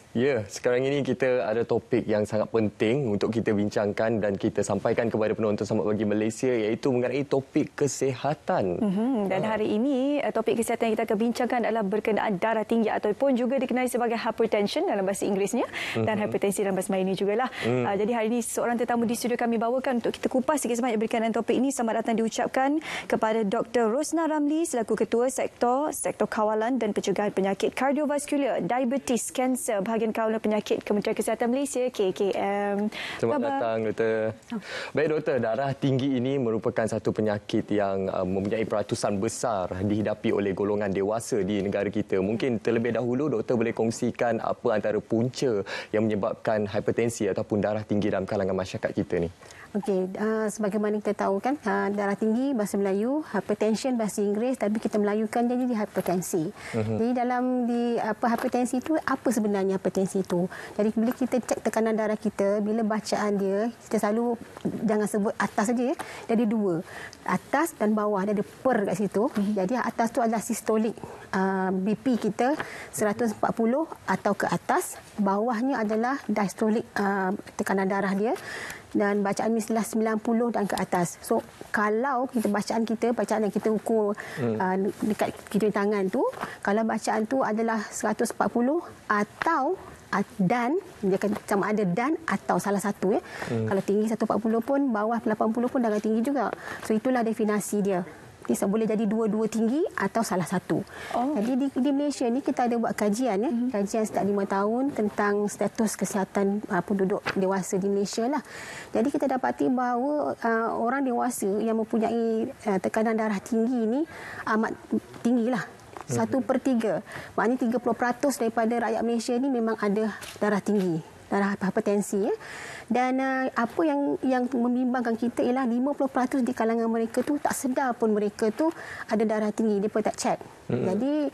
Ya, sekarang ini kita ada topik yang sangat penting untuk kita bincangkan dan kita sampaikan kepada penonton Selamat Pagi Malaysia, iaitu mengenai topik kesihatan. Dan hari ini topik kesihatan yang kita akan bincangkan adalah berkenaan darah tinggi ataupun juga dikenali sebagai hypertension dalam bahasa Inggerisnya dan hipertensi dalam bahasa Melayu jugalah. Jadi hari ini seorang tetamu di studio kami bawakan untuk kita kupas sikit sebanyak berkenaan topik ini. Selamat datang diucapkan kepada Dr. Rosna Ramli selaku Ketua Sektor Kawalan dan Pencegahan Penyakit Kardiovaskular, Diabetes, Kanser, Bahagian Kawalan Penyakit Kementerian Kesihatan Malaysia KKM. Selamat datang Doktor. Baik Doktor, darah tinggi ini merupakan satu penyakit yang mempunyai peratusan besar dihidapi oleh golongan dewasa di negara kita. Mungkin terlebih dahulu Doktor boleh kongsikan apa antara punca yang menyebabkan hipertensi ataupun darah tinggi dalam kalangan masyarakat kita ni. Okey, sebagaimana kita tahu kan, darah tinggi bahasa Melayu, hypertension bahasa Inggeris, tapi kita melayukan jadi hipertensi. Jadi dalam hipertensi itu, apa sebenarnya hipertensi itu? Jadi bila kita cek tekanan darah kita, bila bacaan dia, kita selalu jangan sebut atas saja ya. Jadi dua, atas dan bawah, dia ada per kat situ. Jadi atas tu adalah sistolik, BP kita 140 atau ke atas, bawahnya adalah diastolik, tekanan darah dia. Dan bacaan mestilah 90 dan ke atas. So, kalau bacaan yang kita ukur dekat kita tangan tu, kalau bacaan tu adalah 140 atau dan, dia akan sama ada dan atau salah satu ya. Kalau tinggi 140 pun, bawah 80 pun darah tinggi juga. So, itulah definisi dia. Bisa boleh jadi dua-dua tinggi atau salah satu. Jadi di Malaysia ni kita ada buat kajian ya, kajian setiap 5 tahun tentang status kesihatan penduduk dewasa di Malaysia lah. Jadi kita dapati bahawa orang dewasa yang mempunyai tekanan darah tinggi ni amat tinggilah. 1/3. Maknanya 30% daripada rakyat Malaysia ni memang ada darah tinggi, darah hipertensi ya. Dan apa yang membimbangkan kita ialah 50% di kalangan mereka tu tak sedar pun mereka tu ada darah tinggi, dia pun tak cek. Jadi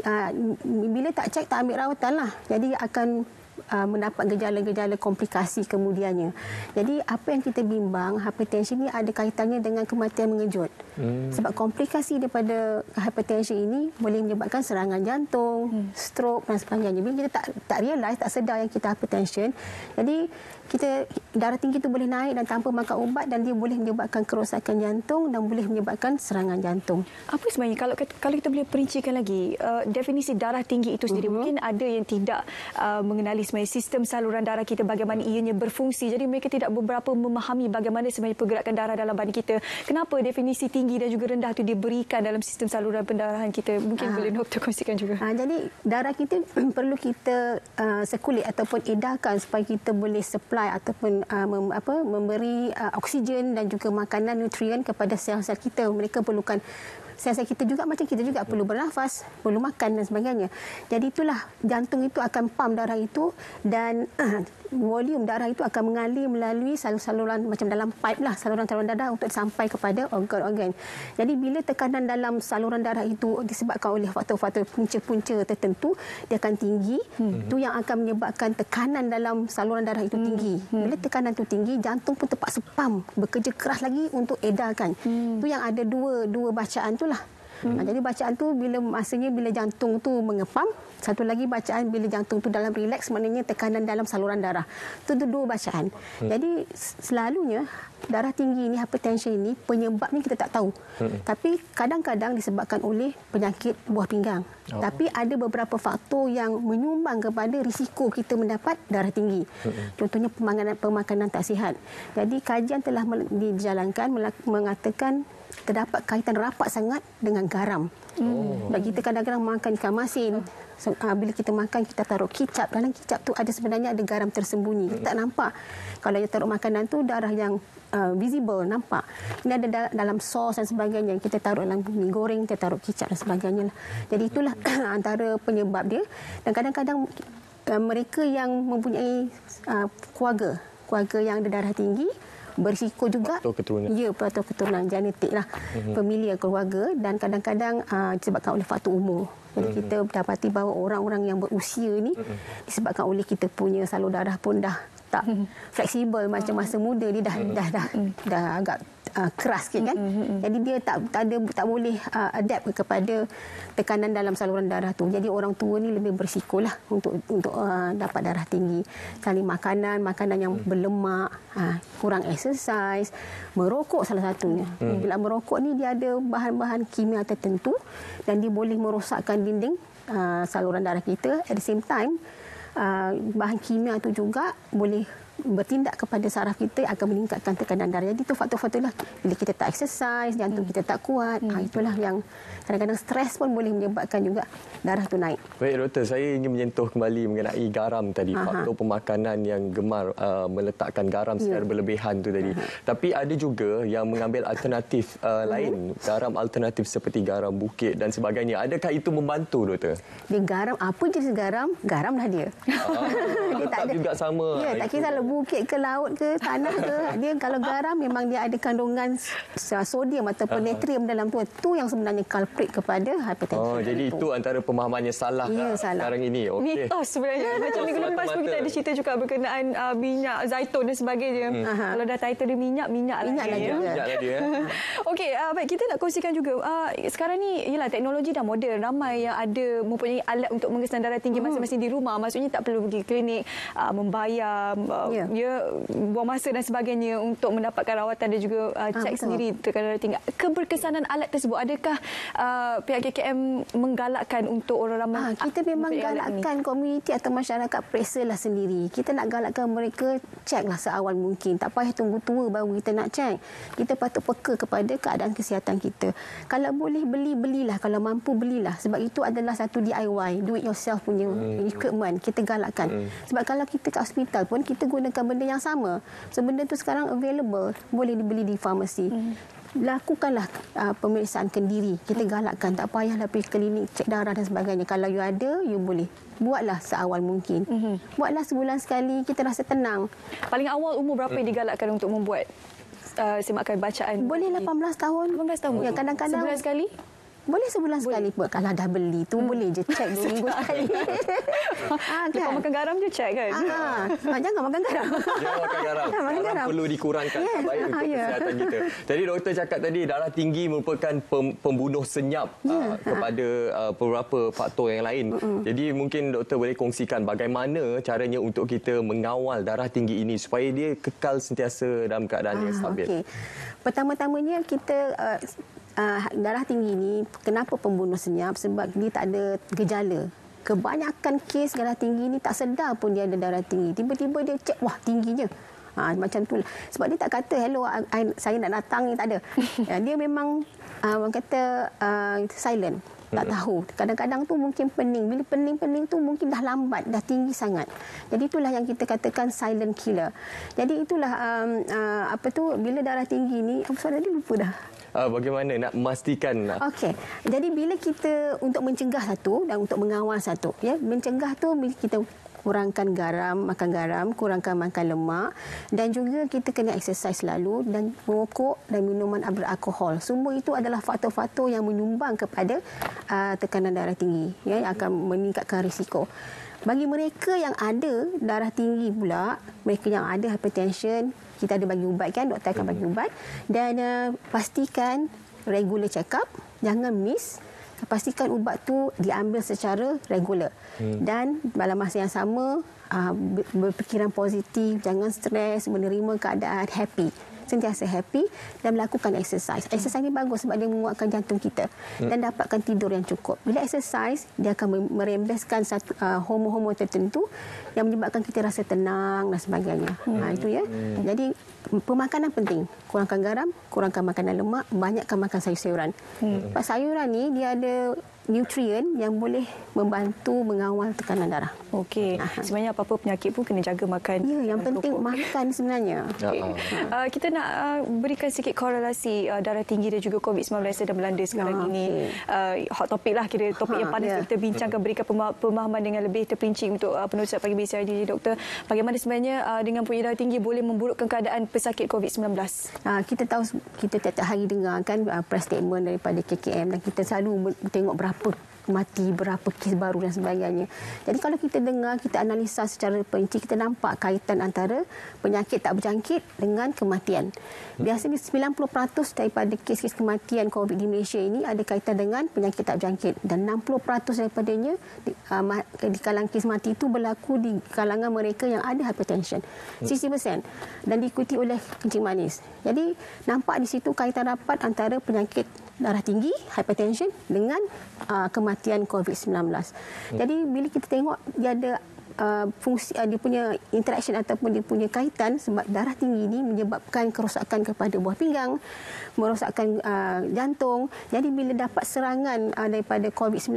bila tak cek, tak ambil rawatan lah. Jadi akan mendapat gejala-gejala komplikasi kemudiannya. Jadi apa yang kita bimbang, hipertensi ini ada kaitannya dengan kematian mengejut. Sebab komplikasi daripada hipertensi ini boleh menyebabkan serangan jantung, stroke dan sebagainya. Bila kita tak realize, tak sedar yang kita hipertension, jadi darah tinggi itu boleh naik dan tanpa makan ubat, dan dia boleh menyebabkan kerosakan jantung dan boleh menyebabkan serangan jantung. Apa sebenarnya kalau kita boleh perincikan lagi definisi darah tinggi itu sendiri? Mungkin ada yang tidak mengenali sebenarnya sistem saluran darah kita, bagaimana ianya berfungsi. Jadi mereka tidak beberapa memahami bagaimana sebenarnya pergerakan darah dalam badan kita. Kenapa definisi tinggi dan juga rendah itu diberikan dalam sistem saluran pendarahan kita? Mungkin boleh Doktor kongsikan juga. Jadi darah kita perlu kita sirkulat ataupun edarkan supaya kita boleh supply ataupun memberi oksigen dan juga makanan nutrien kepada sel-sel kita. Mereka perlukan, sel-sel kita juga macam kita juga perlu bernafas, perlu makan dan sebagainya. Jadi itulah jantung itu akan pump darah itu, dan volume darah itu akan mengalir melalui saluran macam dalam pipe lah, saluran-saluran darah untuk sampai kepada organ-organ. Jadi bila tekanan dalam saluran darah itu disebabkan oleh faktor-faktor punca-punca tertentu, dia akan tinggi. Itu yang akan menyebabkan tekanan dalam saluran darah itu tinggi. Bila tekanan itu tinggi, jantung pun terpaksa pump, bekerja keras lagi untuk edarkan. Itu yang ada dua bacaan tu lah. Jadi bacaan tu bila jantung tu mengepam, satu lagi bacaan bila jantung tu dalam relax, maknanya tekanan dalam saluran darah. Itu dua bacaan. Jadi selalunya darah tinggi ini, hipertension ini, penyebabnya kita tak tahu. Tapi kadang-kadang disebabkan oleh penyakit buah pinggang. Tapi ada beberapa faktor yang menyumbang kepada risiko kita mendapat darah tinggi. Contohnya pemakanan tak sihat. Jadi kajian telah dijalankan mengatakan terdapat kaitan rapat sangat dengan garam. Dan kita kadang-kadang makan ikan masin. So, bila kita makan, kita taruh kicap. Dalam kicap tu sebenarnya ada garam tersembunyi. Kita tak nampak. Kalau kita taruh makanan tu, darah yang visible, nampak. Ini ada dalam sos dan sebagainya. Kita taruh dalam mi goreng, kita taruh kicap dan sebagainya. Jadi itulah antara penyebab dia. Dan kadang-kadang mereka yang mempunyai keluarga yang ada darah tinggi, berisiko juga faktor keturunan genetik lah, familiar keluarga, dan kadang-kadang disebabkan oleh faktor umur. Jadi kita dapati bahawa orang-orang yang berusia ni disebabkan oleh kita punya salur darah pun dah tak fleksibel macam masa muda, dia dah agak keras sikit kan. Jadi dia tak boleh adapt kepada tekanan dalam saluran darah tu. Jadi orang tua ni lebih berisikolah untuk dapat darah tinggi. Kali makanan yang berlemak, kurang exercise, merokok salah satunya. Bila merokok ni dia ada bahan-bahan kimia tertentu dan dia boleh merosakkan dinding saluran darah kita. At the same time, bahan kimia tu juga boleh bertindak kepada saraf kita, akan meningkatkan tekanan darah. Jadi itu faktor-faktor lah. Bila kita tak exercise, jantung kita tak kuat, itulah yang kadang-kadang stres pun boleh menyebabkan juga darah tu naik. Baik doktor, saya ingin menyentuh kembali mengenai garam tadi. Faktor pemakanan yang gemar meletakkan garam secara berlebihan tu tadi. Tapi ada juga yang mengambil alternatif lain, garam alternatif seperti garam bukit dan sebagainya. Adakah itu membantu doktor? Dia garam, apa jenis garam, garam lah dia. Tetap juga sama. Ya, tak kisah bukit ke laut ke tanah ke, dia kalau garam memang dia ada kandungan sodium ataupun natrium dalam tu. Tu yang sebenarnya culprit kepada hipertensi. Jadi itu antara pemahamannya salah sekarang ini. Mitos sebenarnya. Macam minggu lepas pun kita ada cerita juga berkenaan minyak zaitun dan sebagainya. Kalau dah title dia minyak lagi. Minyak lagi ya. Okey, baik, kita nak kongsikan juga. Sekarang ni ialah teknologi dah moden. Ramai yang ada mempunyai alat untuk mengesan darah tinggi masing-masing di rumah. Maksudnya tak perlu pergi klinik, membayar buang masa dan sebagainya untuk mendapatkan rawatan dan juga cek sendiri tekanan darah tinggi. Keberkesanan alat tersebut, adakah pihak KKM menggalakkan untuk orang ramai? Kita memang galakkan komuniti atau masyarakat periksalah sendiri. Kita nak galakkan mereka ceklah seawal mungkin. Tak payah tunggu tua baru kita nak cek. Kita patut peka kepada keadaan kesihatan kita. Kalau boleh belilah. Kalau mampu belilah. Sebab itu adalah satu DIY, do it yourself punya equipment. Kita galakkan. Sebab kalau kita kat hospital pun kita gunakan benda yang sama. So benda tu sekarang available, boleh dibeli di farmasi. Lakukanlah pemeriksaan kendiri. Kita galakkan, tak payahlah pergi klinik cek darah dan sebagainya. Kalau you ada, you boleh. Buatlah seawal mungkin. Buatlah sebulan sekali, kita rasa tenang. Paling awal umur berapa yang digalakkan untuk membuat semakan bacaan? Boleh 18 tahun. 18 tahun. Ya, kadang-kadang sebulan sekali? Boleh sebulan sekali pun. Kalau dah beli tu boleh je cek 2 minggu sekali. Lepas makan garam je cek kan? Jangan makan garam. Jangan makan garam. Garam perlu dikurangkan. Baik untuk kesihatan kita. Jadi doktor cakap tadi darah tinggi merupakan pembunuh senyap kepada beberapa faktor yang lain. Jadi mungkin doktor boleh kongsikan bagaimana caranya untuk kita mengawal darah tinggi ini supaya dia kekal sentiasa dalam keadaan yang stabil. Okay. Pertama-tamanya kita darah tinggi ini, kenapa pembunuh senyap? Sebab dia tak ada gejala. Kebanyakan kes darah tinggi ini tak sedar pun dia ada darah tinggi. Tiba-tiba dia cek, wah tingginya. Macam tu. Sebab dia tak kata, hello, saya nak datang ni, tak ada. Dia memang orang kata silent. Tak tahu. Kadang-kadang tu mungkin pening. Bila pening-pening tu mungkin dah lambat, dah tinggi sangat. Jadi itulah yang kita katakan silent killer. Jadi itulah bila darah tinggi ni, apa soalan dia lupa dah. Bagaimana nak memastikan? Okey. Jadi bila kita untuk mencegah satu dan untuk mengawal satu, ya, mencegah tu kita kurangkan makan garam, kurangkan makan lemak dan juga kita kena exercise selalu dan merokok dan minuman beralkohol. Semua itu adalah faktor-faktor yang menyumbang kepada tekanan darah tinggi, ya, yang akan meningkatkan risiko. Bagi mereka yang ada darah tinggi pula, mereka yang ada hypertension, kita ada bagi ubat kan, doktor akan bagi ubat dan pastikan regular check up, jangan miss. Pastikan ubat tu diambil secara regular. Dan dalam masa yang sama berfikiran positif, jangan stres, menerima keadaan happy. Sentiasa happy dan melakukan exercise. Exercise ni bagus sebab dia menguatkan jantung kita dan dapatkan tidur yang cukup. Bila exercise, dia akan merembeskan satu hormon-hormon tertentu yang menyebabkan kita rasa tenang dan sebagainya. Itu ya. Jadi pemakanan penting. Kurangkan garam, kurangkan makanan lemak, banyakkan makan sayur-sayuran. Sebab sayuran ni dia ada nutrien yang boleh membantu mengawal tekanan darah. Okey. Sebenarnya apa-apa penyakit pun kena jaga makan. Ya, yang penting makan sebenarnya. Okay. Kita nak berikan sikit korelasi darah tinggi dan juga COVID-19 sedang melanda sekarang ini. Hot topik lah, kira topik yang panas kita bincangkan, berikan pemahaman dengan lebih terperinci untuk penulis pagi BCID, Doktor. Bagaimana sebenarnya dengan punya darah tinggi boleh memburukkan keadaan pesakit COVID-19? Kita tahu, kita tiap-tiap hari dengar kan press statement daripada KKM dan kita selalu tengok berapa mati, berapa kes baru dan sebagainya. Jadi kalau kita dengar, kita analisa secara perinci, kita nampak kaitan antara penyakit tak berjangkit dengan kematian. Biasanya 90% daripada kes-kes kematian COVID di Malaysia ini ada kaitan dengan penyakit tak berjangkit, dan 60% daripadanya di kalangan kes mati itu berlaku di kalangan mereka yang ada hypertension. 60%, dan diikuti oleh kencing manis. Jadi nampak di situ kaitan rapat antara penyakit darah tinggi, hypertension dengan kematian COVID-19. Jadi bila kita tengok dia ada fungsi, dia punya interaction ataupun dia punya kaitan, sebab darah tinggi ini menyebabkan kerosakan kepada buah pinggang, merosakkan jantung. Jadi bila dapat serangan daripada COVID-19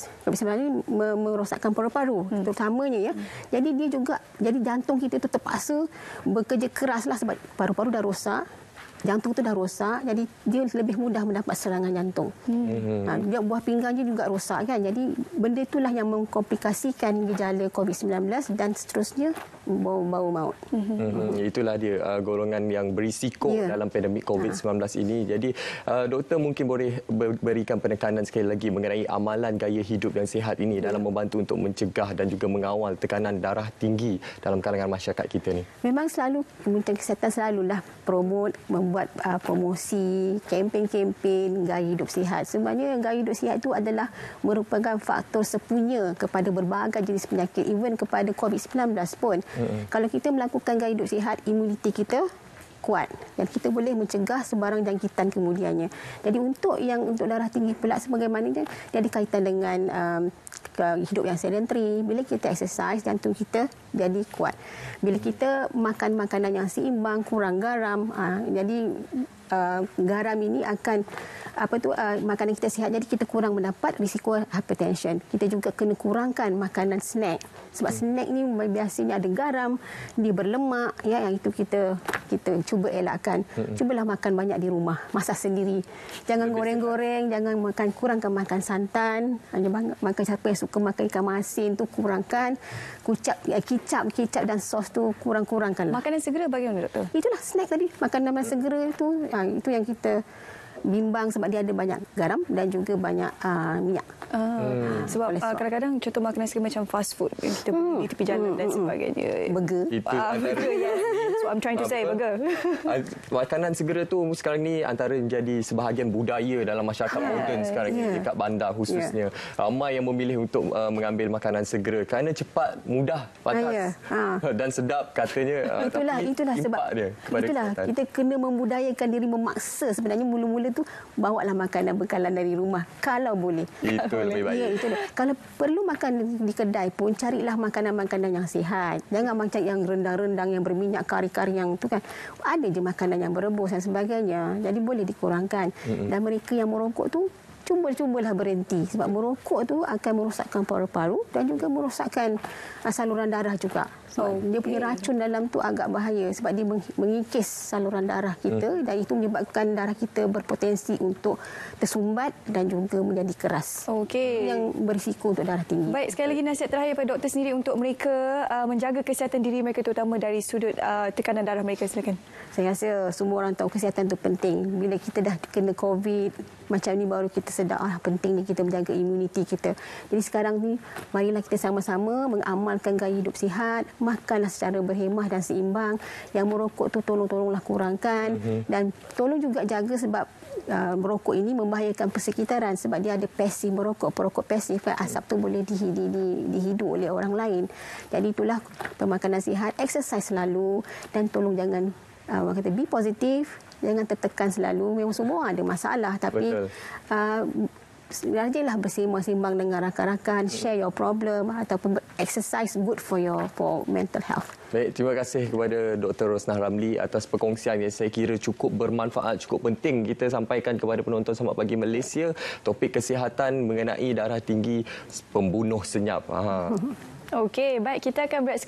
ini merosakkan paru-paru terutamanya, ya. Jadi dia juga, jadi jantung kita itu terpaksa bekerja keraslah sebab paru-paru dah rosak. Jantung tu dah rosak, jadi dia lebih mudah mendapat serangan jantung. Buah pinggangnya juga rosak, kan. Jadi benda itulah yang mengkomplikasikan gejala COVID-19 dan seterusnya bau-bau maut. Itulah dia golongan yang berisiko dalam pandemik COVID-19 ini. Jadi doktor mungkin boleh berikan penekanan sekali lagi mengenai amalan gaya hidup yang sihat ini dalam membantu untuk mencegah dan juga mengawal tekanan darah tinggi dalam kalangan masyarakat kita ni. Memang selalu Kementerian Kesihatan selalulah membuat promosi, kempen-kempen gaya hidup sihat. Sebenarnya gaya hidup sihat itu adalah merupakan faktor sepunya kepada berbagai jenis penyakit, even kepada COVID-19 pun. Kalau kita melakukan gaya hidup sihat, imuniti kita kuat dan kita boleh mencegah sebarang jangkitan kemudiannya. Jadi untuk darah tinggi pula sebagaimananya, dia ada kaitan dengan hidup yang sedentary. Bila kita exercise, jantung kita jadi kuat. Bila kita makan makanan yang seimbang, kurang garam, jadi garam ini akan makanan kita sihat, jadi kita kurang mendapat risiko hypertension. Kita juga kena kurangkan makanan snack, sebab snack ni biasanya ada garam, dia berlemak, ya, yang itu kita cuba elakkan. Cubalah makan banyak di rumah, masak sendiri. Jangan goreng-goreng, jangan kurangkan makan santan, hanya makan, siapa yang suka makan ikan masin tu kurangkan, kicap dan sos tu kurang-kurangkan. Makanan segera bagaimana, doktor? Itulah snack tadi, makanan segera itu yang kita bimbang sebab dia ada banyak garam dan juga banyak minyak. Sebab kadang-kadang contoh makanan segera macam fast food yang kita beli di tepi jalan dan sebagainya. Burger. Burger, yes. So I'm trying to say burger. Makanan segera tu sekarang ni antara menjadi sebahagian budaya dalam masyarakat moden sekarang ni, dekat bandar khususnya. Ramai yang memilih untuk mengambil makanan segera kerana cepat, mudah, panas dan sedap katanya. Itulah sebab kita kena membudayakan diri, memaksa sebenarnya mula-mula tu bawalah makanan bekalan dari rumah kalau boleh. Itu lebih baik. Ya, itu. Kalau perlu makan di kedai pun, carilah makanan-makanan yang sihat. Jangan macam yang rendang-rendang yang berminyak, kari-kari yang tu, kan. Ada je makanan yang berebus dan sebagainya. Jadi boleh dikurangkan. Dan mereka yang merokok tu, cubalah berhenti, sebab merokok tu akan merosakkan paru-paru dan juga merosakkan saluran darah juga. So dia punya racun dalam tu agak bahaya sebab dia mengikis saluran darah kita dan itu menyebabkan darah kita berpotensi untuk tersumbat dan juga menjadi keras. Okey. Yang berisiko untuk darah tinggi. Baik, sekali lagi nasihat terakhir pada doktor sendiri untuk mereka menjaga kesihatan diri mereka, terutama dari sudut tekanan darah mereka. Silakan. Saya rasa semua orang tahu kesihatan itu penting. Bila kita dah kena COVID macam ni baru kita sedar pentingnya kita menjaga imuniti kita. Jadi sekarang ni marilah kita sama-sama mengamalkan gaya hidup sihat, makanlah secara berhemah dan seimbang. Yang merokok tu tolonglah kurangkan dan tolong juga jaga sebab merokok ini membahayakan persekitaran sebab dia ada pasif merokok, perokok pasif, asap tu boleh dihidup oleh orang lain. Jadi itulah pemakanan sihat, exercise selalu dan tolong jangan orang kata be positif, jangan tertekan selalu. Memang semua ada masalah tapi rajinlah bersembang-sembang dengan rakan-rakan, share your problem ataupun exercise good for mental health. Baik, terima kasih kepada Dr. Rosnah Ramli atas perkongsian yang saya kira cukup bermanfaat, cukup penting kita sampaikan kepada penonton Selamat Pagi Malaysia. Topik kesihatan mengenai darah tinggi pembunuh senyap. Okey, baik, kita akan berehat